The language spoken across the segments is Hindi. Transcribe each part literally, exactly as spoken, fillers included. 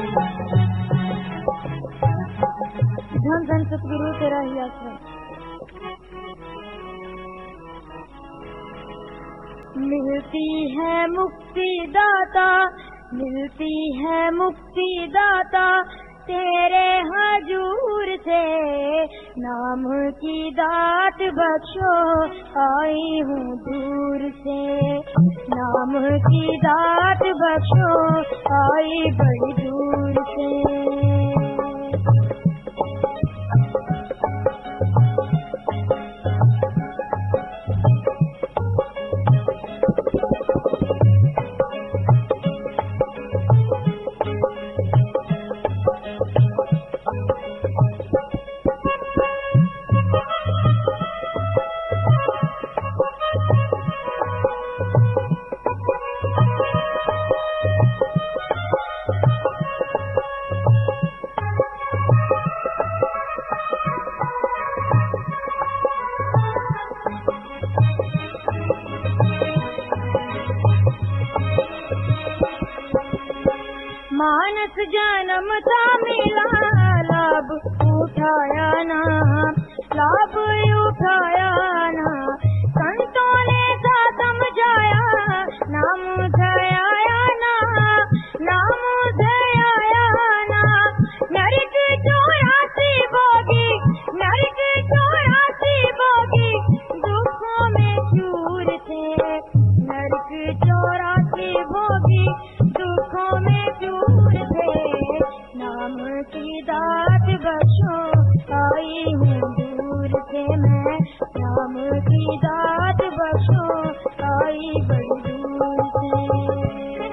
धन धन सतगुरु तेरा ही आश्रय। मिलती है मुक्ति दाता, मिलती है मुक्ति दाता तेरे हजूर से, नाम की दात बख्शो आई हूँ दूर से, नाम की दात बख्शो आई बड़ी दूर से। मानस जन्म था मिला, लाभ उठाया ना, लाभ उठाया ना, संतों ने था समझाया, नाम धयाया ना, नाम धयाया ना। नरक चौरासी भोगी, नरक चौरासी भोगी दुखों में चूर थे, नरक चौरासी भोगी दुखों में चूर थे, नाम की दात बख्शो आई हूँ दूर से मैं, नाम की दात बख्शो आई बड़ी दूर से।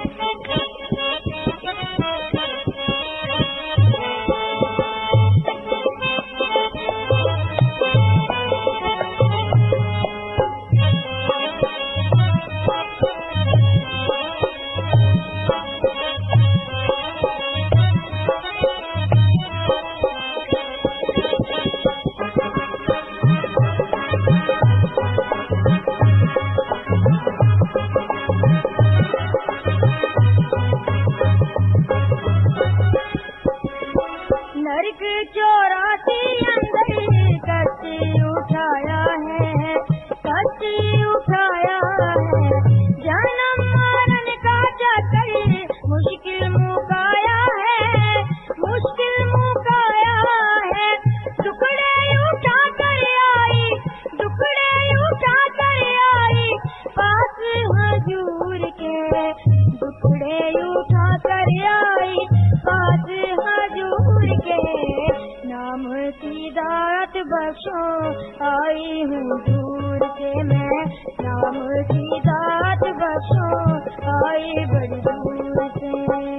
नरक चौरासी अंदर कष्ट उठाया है, कष्ट उठाया है, जन्म मरण का चक्कर मुश्किल मुकाया है, मुश्किल मुकाया है। टुकड़े उठा कर आई, टुकड़े उठा कर आई पास हजूर के, टुकड़े उठा कर आई पास हजूर के, नाम की दात बख्शो आई हूँ दूर से मैं, नाम की दात बख्शो आई बड़ी दूर से।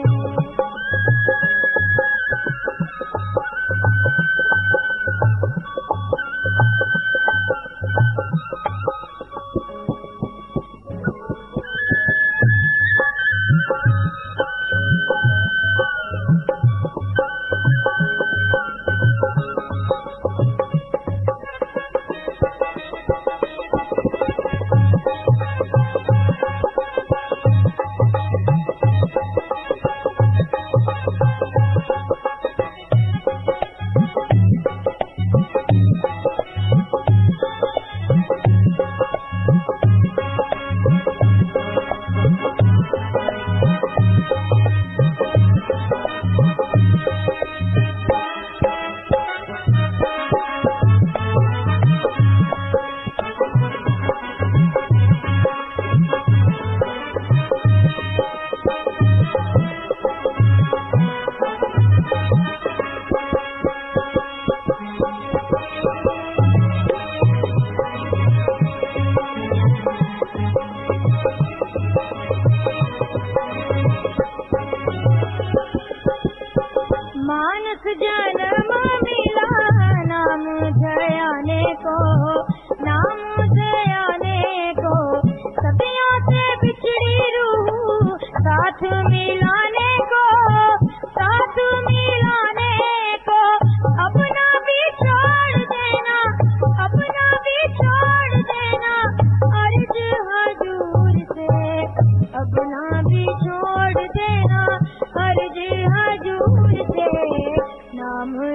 मानस जन्म मिला, नाम धयाने को, नाम धयाने को, सदियों से बिछड़ी रूह साथ मिलाने को, साथ मिलाने को। अपना भी छोड़ देना, अपना भी छोड़ देना अर्ज हजूर से, अपना भी छोड़ देना अर्ज हजूर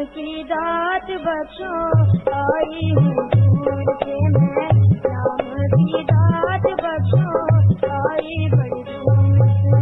की दात बख्शो आई हूँ दूर से मैं, नाम की दात बख्शो आई बड़ी दूर से।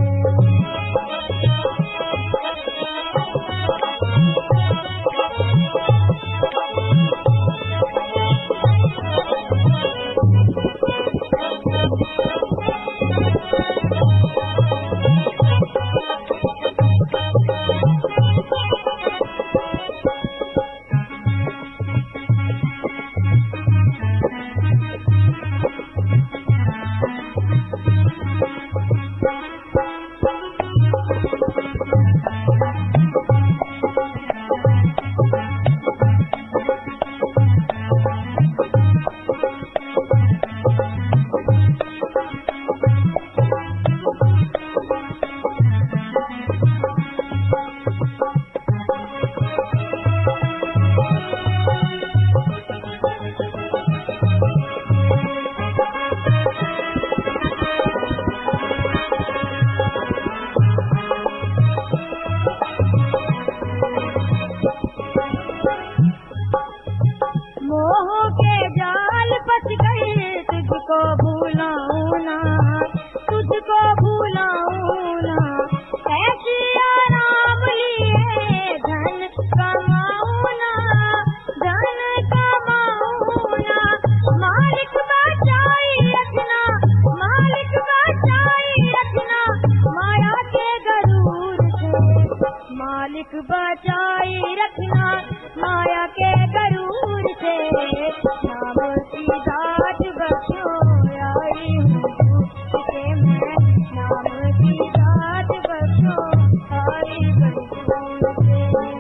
तुझको भूलाऊं ना, तुझको भूलाऊं ना, ऐसी आराम लिए धन कमाऊं ना, धन कमाऊं ना। मालिक बचाई रखना, मालिक बचाई रखना, माया के गरूर से, मालिक बचाई रखना, माया के गरूर से। नाम की दात बख्शो आई हूँ से मैं, नाम की दात बख्शो आई बड़ी दूर से।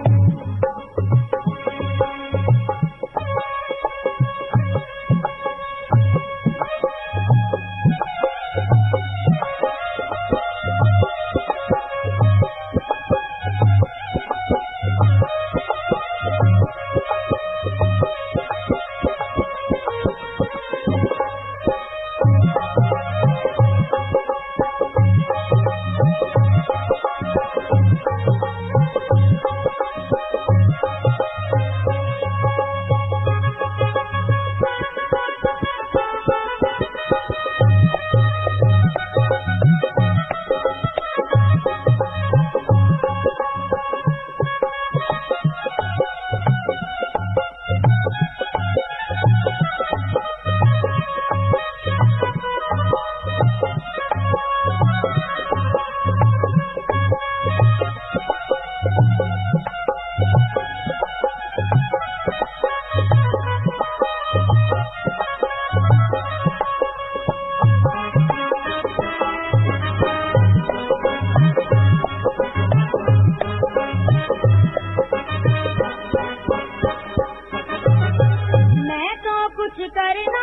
करना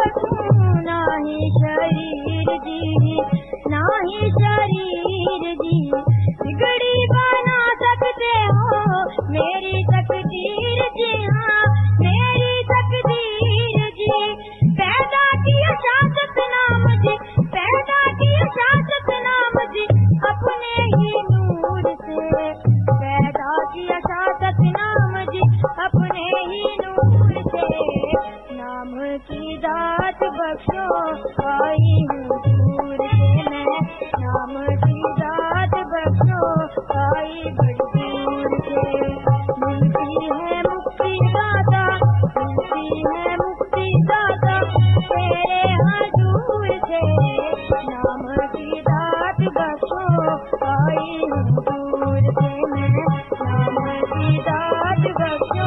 सकूं नाही शरीर जी, नाही शरीर जी, बिगड़ी बना सकते हो मेरी तकदीर जी, हाँ मेरी तकदीर जी। पैदा किया शासक नाम जी, पैदा किया शासक नाम जी, अपने ही नूर से, पैदा किया शासक नाम जी, अपने ही नूर से। नाम की दात बख्शो आई हूँ दूर से मैं, नाम की दात बख्शो आई बड़ी दूर से। मिलती है मुक्ति दाता, मिलती है मुक्ति दाता तेरे हजूर से। नाम की दात बख्शो आई हूँ दूर से मैं, नाम की दात बख्शो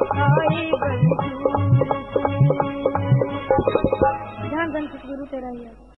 आई बड़ी दूर से। धन धन सतगुरु तेरा ही है।